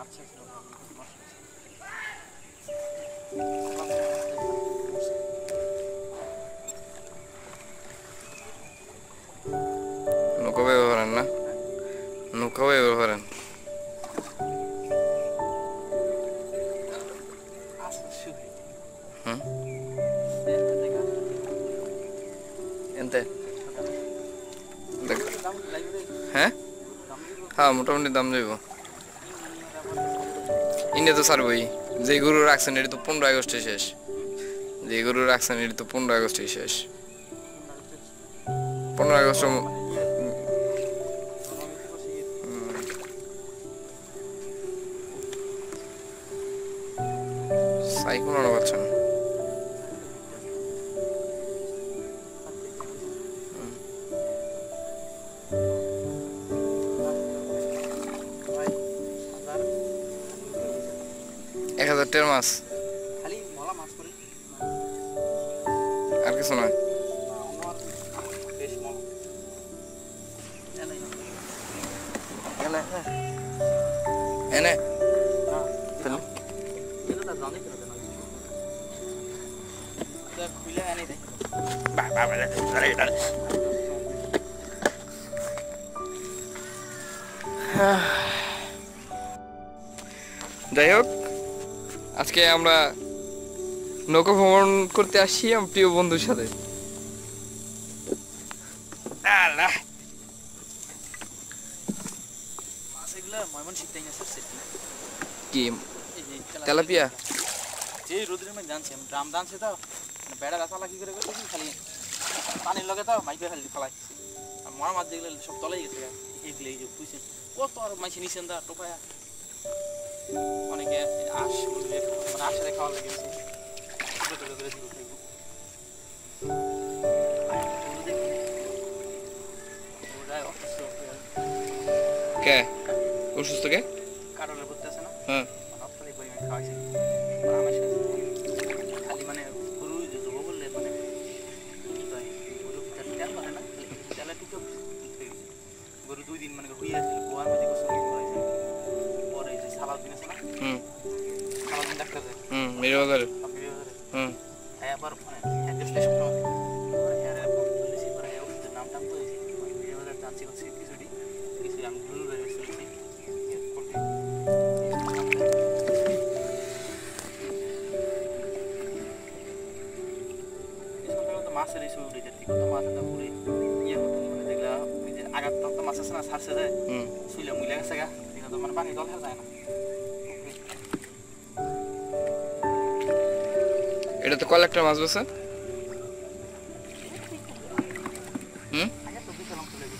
নৌকা ব্যবহার না, নৌকা ব্যবহার এনতে হ্যাঁ হ্যাঁ মোটামুটি দাম যাইব। ইন্ডিয়া তো ছাড়বই, যে গরু রাখছেন এটি তো 15 আগস্টে শেষ, যে গরু রাখছেন এটি তো 15 আগস্টে শেষ। 15 আগস্ট সাইকেল আনা পাচ্ছেন। এক 1000 টাকার মাছ আর কিছু নয়। এনে যাই হোক, আজকে আমরা নৌকা ভ্রমণ করতে আসছি আমার প্রিয় বন্ধুর সাথে। কি তেলাপিয়া যে রোদের মধ্যে জানছে ড্রাম দানছে তো বেড়া রাখা লাগি করে খালি পানির লগে তো মাইকে খালি ফেলাই মরা মাছ যেগুলো সব তলাই গেছে এগুলো এই যে বুঝছেন কত আর মাইছে নিছেন দা টোকায়া অনেকে আশ মানে আশে খাওয়া লেগেছে কে অসুস্থ কে কারণে করতে আছে না হ্যাঁ অত্যাধিক পরিমাণে খাওয়াইছে খালি মানে গরু দেবো বললে মানে গরু তেল মানে না তেলে টুকু গরু 2 দিন মানে হয়ে আসছিল গোয়ার মধ্যে গোসল করাইছে পরে এই যে সালাউদ্দিন আছে না সালাউদ্দিন ডাক্তার মেরে বাজারে আবার মানে বিশ্লেষণ ওষুধের নামটা তো মেরে বাজার জানছি হচ্ছে কিছুটি কিছু আমি ভুল বেরিয়ে চলেছি মাছের এই ছবি উঠে কত মাছ একটা পুরে ইয়ে মতো মানে দেখলা ওই যে আগার তো মাছ আছে না ছাড়ছে যায় শুইলে মুইলে গেছে গা দেখলা তো মানে পানি জল যায় না। এটা তো কালেক্টর মাছ বসে আগে তো বিকেল চলে গেছে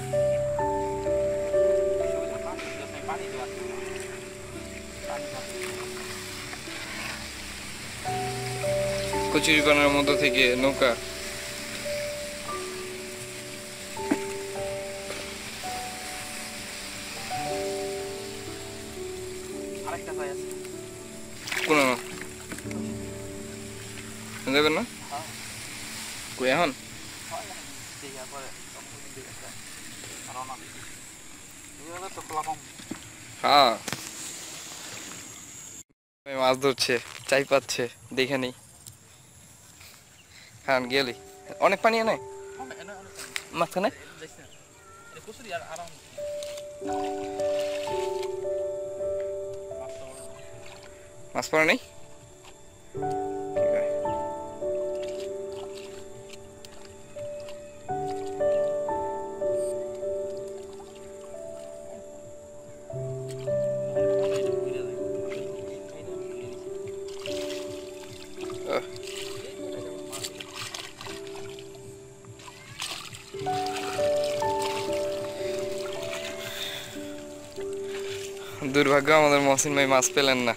পানি দেওয়া কচুরিপানার মধ্যে থেকে নৌকা আরেকটা ভাই আছে কোন যাবেন না কই এখন হ্যাঁ মাছ ধরছে চাই পাচ্ছে দেখে নেই হ্যাঁ গেলি অনেক পানি এনে মাঝখানে মাছ পড়ে নেই দুর্ভাগ্য আমাদের মহসিন ভাই মাছ পেলেন না।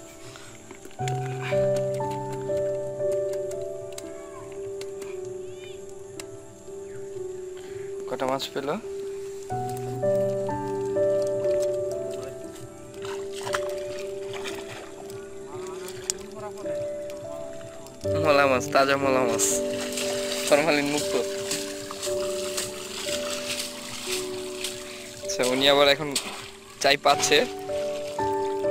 কটা মাছ পেল? মলা মাছ, তাজা মলা মাছ, ফরমালিন মুক্ত। আচ্ছা উনি আবার এখন চাই পাচ্ছে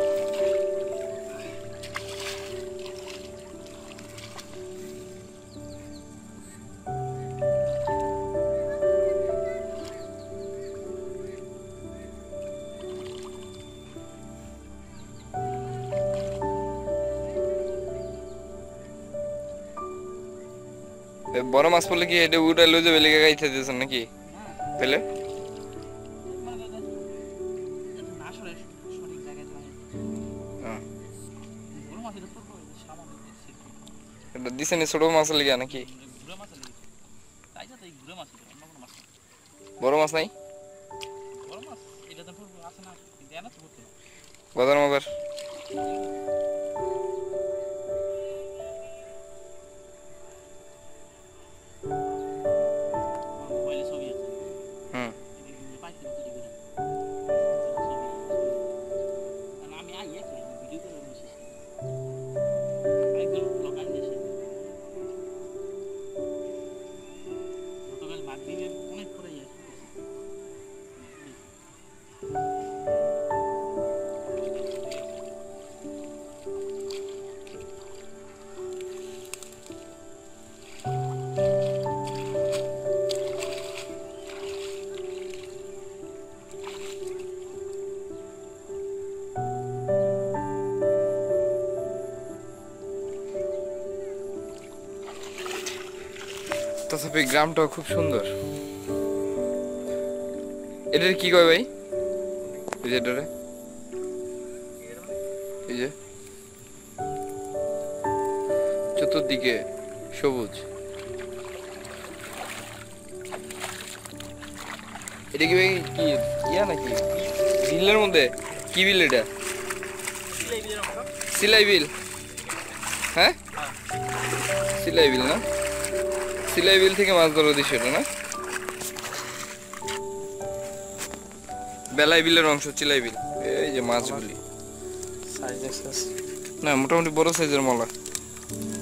বড় মাছ পড়লে কি এটা উড়ে লয়ে যাবে লেগে গাইতে দিয়েছেন নাকি পেলে মানে না সরে সঠিক জায়গায় থাকে হ্যাঁ বড় মাছ এটা পড়বো সামনে দেখছি এটা দিছেন ছোট মাছ লেগে নাকি ঘুরে মাছ লাগে তাই তো এই ঘুরে মাছ এটা অন্য কোনো মাছ না। বড় মাছ নাই বড় মাছ এটা তো পড়বো আছে না দেয় না তো পড়তো না গজার মজার মোবাইলে ছবি আছে হুম পাইছি ছবি করে আমি আইয়ে ভিডিও করে বসেছি একদম লোকাল দেশে গতকাল মাগরিবের অনেক পরে আসছে তথাপি গ্রামটাও খুব সুন্দর এটার কি কয় ভাই এই যে এটারে এই যে চতুর্দিকে সবুজ এটা কি ভাই কি ইয়া নাকি বিলের মধ্যে কি বিল এটা সিলাই বিল হ্যাঁ সিলাই বিল না সিলাই বিল থেকে মাছ ধরার উদ্দেশ্য এটা না বেলাই বিলের অংশ চিলাই বিল এই যে মাছগুলি সাইজ দেখছিস না মোটামুটি বড় সাইজের মলা